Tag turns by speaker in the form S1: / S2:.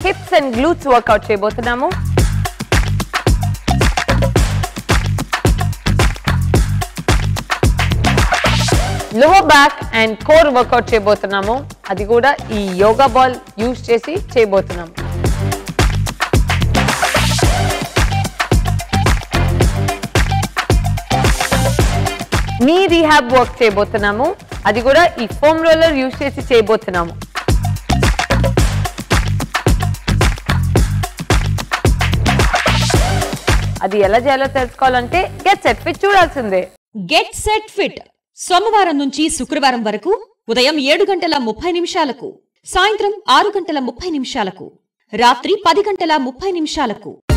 S1: Hips and glutes workout చేయబోతున్నాము. Lower back and core workout చేయబోతున్నాము. అది కూడా ఈ యోగా బాల్ యూజ్ చేసి చేయబోతున్నాము. నీ రీహాబ్ వర్క్ చేయబోతున్నాము. అది కూడా ఈ ఫోమ్ రోలర్ యూజ్ చేసి చేయబోతున్నాము. అది ఎలా చేయాలో తెలుసుకోవాలంటే గెట్ సెట్ ఫిట్ చూడాల్సిందే.
S2: గెట్ సెట్ ఫిట్ సోమవారం నుంచి శుక్రవారం వరకు ఉదయం 7:30 సాయంత్రం 6:30 రాత్రి 10:30